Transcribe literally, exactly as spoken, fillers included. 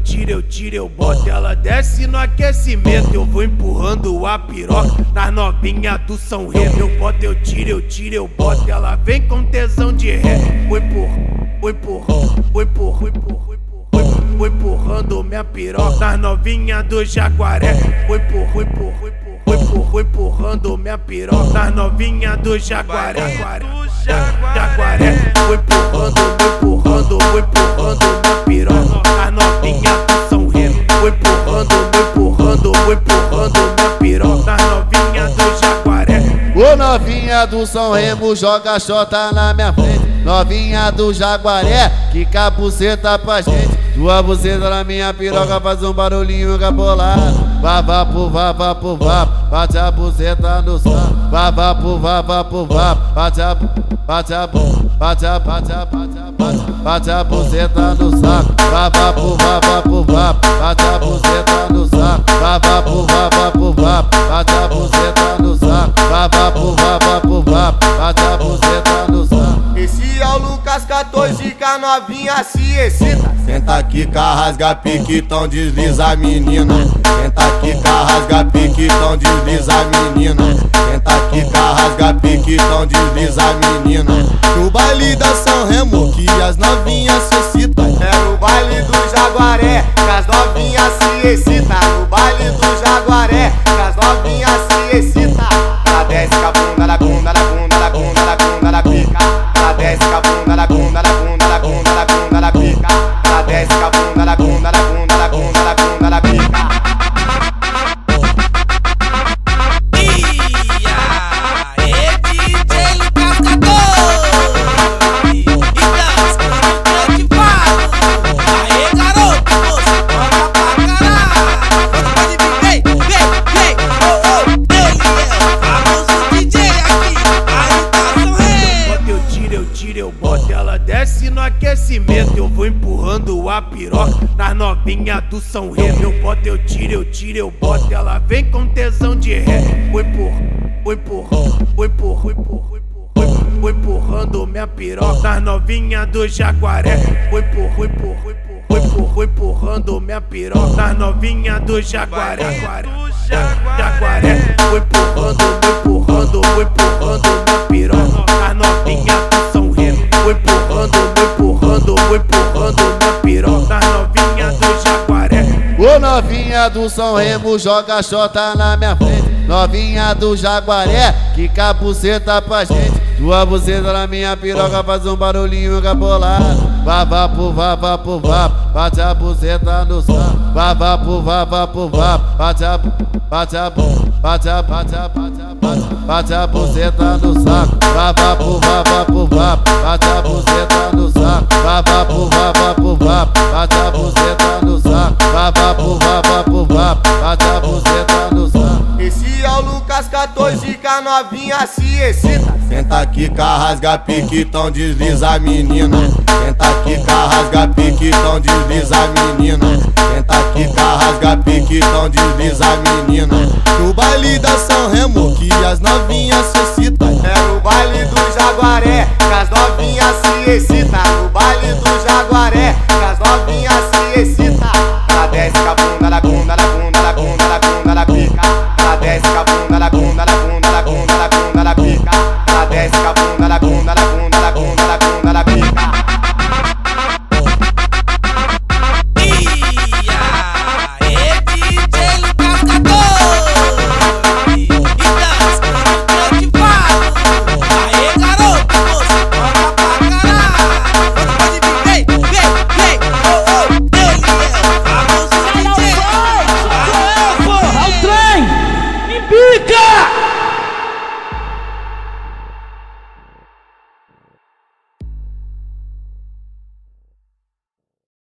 tiro, eu tiro, eu boto. Ela desce no aquecimento, eu vou empurrando a piroca nas novinha do São Remo. Eu boto, eu tiro, eu tiro, eu boto. Ela vem com tesão de ré. Vou empurrando, vou empurrando, vou empurrando, vou empurrando. Vou empurrando minha piroca nas novinha do Jaguaré. Vou empurrando, vou empurrando, vou empurrando, vou empurrando minha piroca nas novinha do Jaguaré. Jaguaré, vou empurrando, vou empurrando, vou empurrando minha piroca nas novinha do São Remo. Vou empurrando, vou empurrando, vou empurrando minha piroca nas novinha do Jaguaré. Ô novinha do São Remo, joga xota na minha frente. Novinha do Jaguaré, que cabuceta pra gente. Tua buceta na minha piroca faz um barulhinho cabolado. Vá, vá, pro, vá, vá, pro, vá. Bate a buceta no saco. Vá, vá, pro, vá, vá, pro, vá. Bate a, bate a, bate a, bate a, bate a, bate a buceta no saco. Vá, vá, pro, vá, vá, pro, vá. Bate a buceta no saco. Vá, vá, pro, vá, vá, pro, vá. Bate a buceta no saco. Vá, vá, pro, vá, vá, pro, vá. Bate a buceta no saco. Esse é o Lucas quatorze, que a novinha se excita. Senta aqui, carrasga pique, então desliza a menina. Senta aqui, carrasga pique, então desliza a menina. Senta aqui, carrasga pique, então desliza a menina. No baile da São Remo, que as novinhas se excitam. É no baile do Jaguaré, que as novinhas se excitam. No baile do Jaguaré, que as novinhas se excitam. Ela desce com a bunda da bunda da bunda da bunda da bunda da pica. Ela desce com a bunda da bunda da bunda da bunda da bunda da pica. Ela desce com a bunda da bunda da bunda da bunda da bunda da pica. Ela desce no aquecimento, eu vou empurrando a piroca nas novinha do São Remo. Eu boto, eu tiro, eu tiro, eu boto. Ela vem com tesão de ré. Vou empurrando, vou empurrando, vou empurrando, vou empurrando, vou empurrando minha piroca nas novinha do Jaguaré. Vou empurrando, vou empurrando, vou empurrando, vou empurrando minha piroca nas novinha do Jaguaré. Jaguaré, vou empurrando, vou empurrando, vou empurrando minha piroca nas novinha do São Remo. Vou empurrando, vou empurrando, vou empurrando minha piroca nas novinha do Jaguaré. Ô novinha do São Remo, joga xota na minha frente. Novinha do Jaguaré, que cabuceta pra gente. Tua buceta na minha piroca faz um barulhinho cabolado. Vá, vá, pro, vá, vá, pro, vá. Bate a buceta no saco. Vá, vá, pro, vá, vá, pro, vá. Bate a, bate a, bate a, bate a, bate a, bate a buceta no saco. Vá, vá, pro, vá, vá, pro, vá. Bate a buceta no saco. Vá, vá, pro, vá, vá, pro, vá. Bate a buceta no saco. Vá, vá, pro, vá, vá, pro, vá. Bate a buceta no saco. Esse é o Lucas quatorze, que a novinha se excita. Senta aqui, carrasga pique, então desliza a menina. Senta aqui, carrasga pique, então desliza a menina. Senta aqui, carrasga pique, então desliza a menina. No baile da São Remo, que as novinhas se excitam. É no baile do Jaguaré, que as novinhas se excitam. No baile do Jaguaré, que as novinhas se excitam. Ela desce com a bunda da bunda da bunda da bunda da bunda da pica. Ela desce com a bunda da bunda da bunda da bunda da bunda da pica. Ela desce com a bunda da bunda da bunda da bunda da bunda da pica. Pica!